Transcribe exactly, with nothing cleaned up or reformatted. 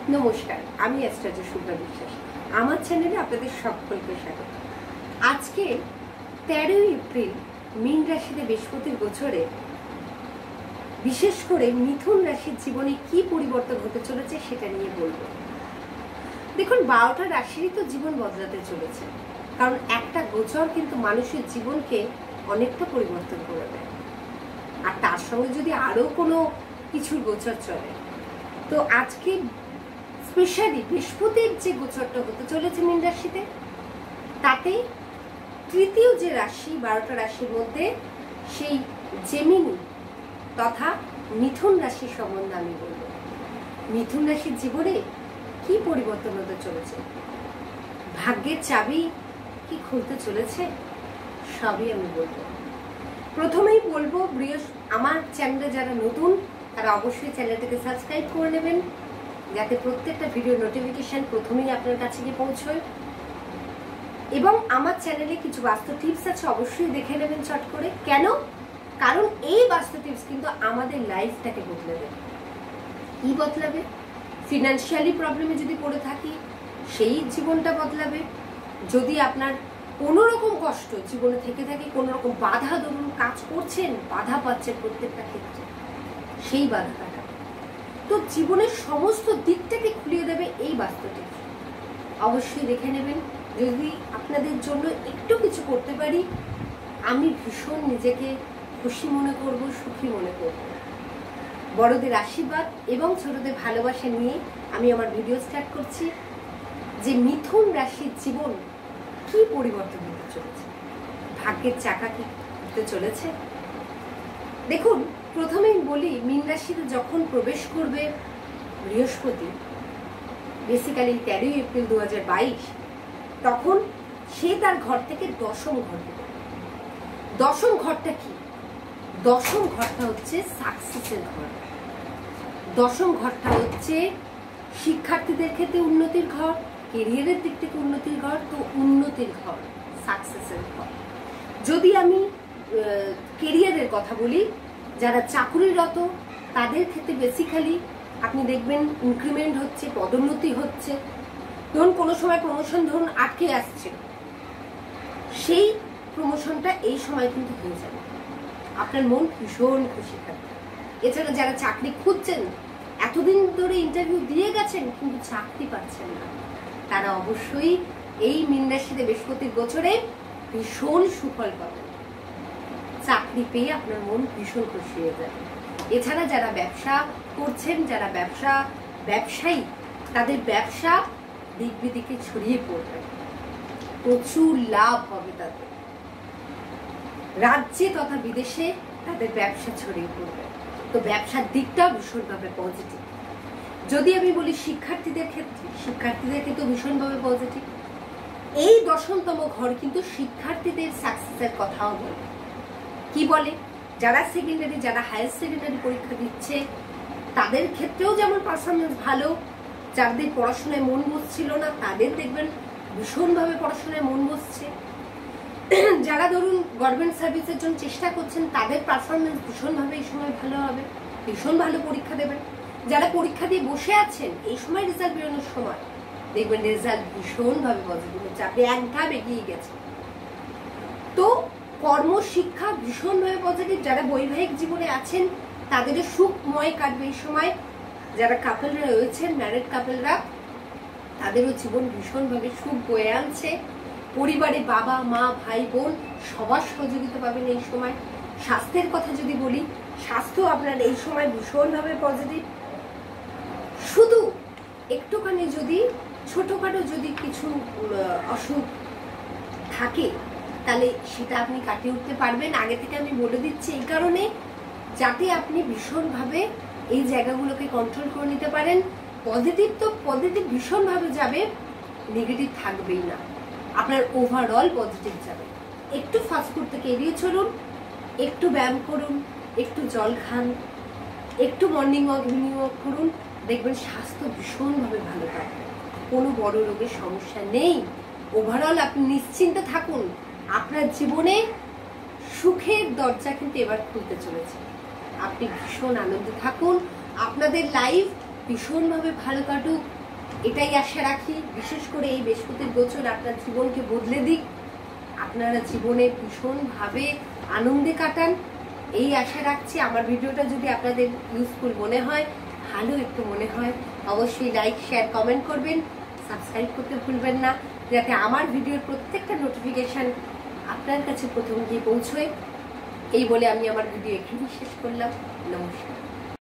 নমস্কার, আমি অ্যাস্ট্রোলজার শুভ্রা বিশ্বাস। আমার চ্যানেলে আপনাদের সকলকে স্বাগত। আজকে তেরোই এপ্রিল মীন রাশিতে বৃহস্পতির গোচরে বিশেষ করে মিথুন রাশির জীবনে কি পরিবর্তন হতে চলেছে সেটা নিয়ে বলবো। দেখুন, বারোটা রাশিরই তো জীবন বদলাতে চলেছে, কারণ একটা গোচর কিন্তু মানুষের জীবনকে অনেকটা পরিবর্তন করে দেয়। আর তার সঙ্গে যদি আরো কোনো কিছুর গোচর চলে, তো আজকে স্পেশালি বৃহস্পতির যে গোচরটা হতে চলেছে মীন রাশিতে, তাতে তৃতীয় যে রাশি বারোটা রাশির মধ্যে সেই জেমিনি তথা মিথুন রাশির সম্বন্ধে আমি বলবো। মিথুন রাশির জীবনে কি পরিবর্তন হতে চলেছে, ভাগ্যের চাবি কি খুলতে চলেছে, সবই আমি বলবো। প্রথমেই বলবো, আমার চ্যানেলে যারা নতুন তারা অবশ্যই চ্যানেলটাকে সাবস্ক্রাইব করে নেবেন, যাতে প্রত্যেকটা ভিডিও নোটিফিকেশন প্রথমেই আপনার কাছে গিয়ে পৌঁছয়। এবং আমার চ্যানেলে কিছু বাস্তু টিপস আছে, অবশ্যই দেখে নেবেন চট করে। কেন? কারণ এই বাস্তু টিপস কিন্তু আমাদের লাইফটাকে বদলে দেবে। কি বদলাবে? ফিনান্সিয়ালি প্রবলেমে যদি পড়ে থাকি সেই জীবনটা বদলাবে। যদি আপনার কোনো রকম কষ্ট জীবনে থেকে থাকে, কোনো রকম বাধা, ধরুন কাজ করছেন বাধা পাচ্ছেন প্রত্যেকটা ক্ষেত্রে, সেই বাধা কাটাবে। তো জীবনের সমস্ত দিকটাকে খুলিয়ে দেবে এই বাস্তু টিপস। অবশ্যই দেখে নেবেন। যদি আপনাদের জন্য একটু কিছু করতে পারি, আমি ভীষণ নিজেকে খুশি মনে করব, সুখী মনে করব। বড়দের আশীর্বাদ এবং ছোটদের ভালোবাসা নিয়ে আমি আমার ভিডিও স্টার্ট করছি, যে মিথুন রাশির জীবন কি পরিবর্তন হতে চলেছে, ভাগ্যের চাকা কি হতে চলেছে। দেখুন, প্রথমেই বলি, মীন রাশিতে যখন প্রবেশ করবে বৃহস্পতি, বেসিক্যালি তেরোই এপ্রিল দু হাজার বাইশ, তখন সে তার ঘর থেকে দশম ঘর দেবে। দশম ঘরটা কি? দশম ঘরটা হচ্ছে সাকসেসের ঘর। দশম ঘরটা হচ্ছে শিক্ষার্থীদের ক্ষেত্রে উন্নতির ঘর, কেরিয়ারের দিক থেকে উন্নতির ঘর। তো উন্নতির ঘর, সাকসেসের ঘর। যদি আমি কেরিয়ারের কথা বলি, যারা চাকুরিরত তাদের ক্ষেত্রে বেসিক্যালি আপনি দেখবেন ইনক্রিমেন্ট হচ্ছে, পদোন্নতি হচ্ছে। ধরুন কোনো সময় প্রমোশন ধরুন আটকে আসছে, সেই প্রমোশনটা এই সময় কিন্তু হয়ে যাবে। আপনার মন ভীষণ খুশি থাকবে। এছাড়া যারা চাকরি খুঁজছেন, এতদিন ধরে ইন্টারভিউ দিয়ে গেছেন কিন্তু চাকরি পাচ্ছেন না, তারা অবশ্যই এই মীন রাশিতে বৃহস্পতির গোচরে ভীষণ সুফল পাবেন। চাকরি পেয়ে আপনার মন ভীষণ খুশি হয়ে যাবে। এছাড়া যারা ব্যবসা করছেন, যারা ব্যবসা ব্যবসায়ী, তাদের ব্যবসা দিক বিদিকে ছড়িয়ে পড়বে, প্রচুর লাভ হবে তাদের। রাজ্যে তথা বিদেশে তাদের ব্যবসা ছড়িয়ে পড়বে। তো ব্যবসার দিকটাও ভীষণভাবে পজিটিভ। যদি আমি বলি শিক্ষার্থীদের ক্ষেত্রে, শিক্ষার্থীদের কিন্তু ভীষণভাবে পজিটিভ। এই দশমতম ঘর কিন্তু শিক্ষার্থীদের সাকসেসের কথাও বলে। কি বলে? যারা সেকেন্ডারি, যারা হায়ার সেকেন্ডারি পরীক্ষা দিচ্ছে, তাদের ক্ষেত্রেও যেমন পারফরমেন্স ভালো। যাদের পড়াশোনায় মন বসছিল না, তাদের দেখবেন ভীষণভাবে পড়াশোনায় মন বসছে। যারা ধরুন গভর্নমেন্ট সার্ভিসের জন্য চেষ্টা করছেন, তাদের পারফরমেন্স ভীষণভাবে এই সময় ভালো হবে, ভীষণ ভালো পরীক্ষা দেবেন। যারা পরীক্ষা দিয়ে বসে আছেন, এই সময় রেজাল্ট বেরোনোর সময় দেখবেন রেজাল্ট ভীষণভাবে পজিটিভ হচ্ছে, আপনি এক ধাপ এগিয়ে গেছেন। তো কর্মশিক্ষা ভীষণভাবে পজিটিভ। যারা বৈবাহিক জীবনে আছেন, তাদেরও সুখময় কাটবে এই সময়। যারা কাপলরা রয়েছেন, ম্যারিড কাপলরা, তাদেরও জীবন ভীষণভাবে সুখ বয়ে আনছে। পরিবারে বাবা মা ভাই বোন সবার সহযোগিতা পাবেন এই সময়। স্বাস্থ্যের কথা যদি বলি, স্বাস্থ্য আপনার এই সময় ভীষণভাবে পজিটিভ। শুধু একটুখানি যদি ছোটখাটো যদি কিছু অসুখ থাকে, তাহলে সেটা আপনি কাটিয়ে উঠতে পারবেন। আগে থেকে আমি বলে দিচ্ছি এই কারণে, যাতে আপনি ভীষণভাবে এই জায়গাগুলোকে কন্ট্রোল করে নিতে পারেন। পজিটিভ তো পজিটিভ ভীষণভাবে যাবে, নেগেটিভ থাকবেই না, আপনার ওভারঅল পজিটিভ যাবে। একটু ফাস্টফুড থেকে এড়িয়ে চলুন, একটু ব্যায়াম করুন, একটু জল খান, একটু মর্নিং ওয়াক ইভিনিং ওয়াক করুন, দেখবেন স্বাস্থ্য ভীষণভাবে ভালো থাকবে। কোনো বড় রোগের সমস্যা নেই। ওভারঅল আপনি নিশ্চিন্তে থাকুন, আপনার জীবনে সুখের দরজা কিন্তু এবার খুলতে চলেছে। আপনি ভীষণ আনন্দে থাকুন। আপনাদের লাইফ ভীষণভাবে ভালো কাটুক এটাই আশা রাখি। বিশেষ করে এই বৃহস্পতির গোচর আপনার জীবনকে বদলে দিক, আপনারা জীবনে ভীষণভাবে আনন্দে কাটান এই আশা রাখছি। আমার ভিডিওটা যদি আপনাদের ইউজফুল মনে হয়, ভালো একটু মনে হয়, অবশ্যই লাইক শেয়ার কমেন্ট করবেন, সাবস্ক্রাইব করতে ভুলবেন না, যাতে আমার ভিডিওর প্রত্যেকটা নোটিফিকেশন আপনার কাছে প্রথম গিয়ে পৌঁছয়। এই বলে আমি আমার ভিডিও এখানেই শেষ করলাম। নমস্কার।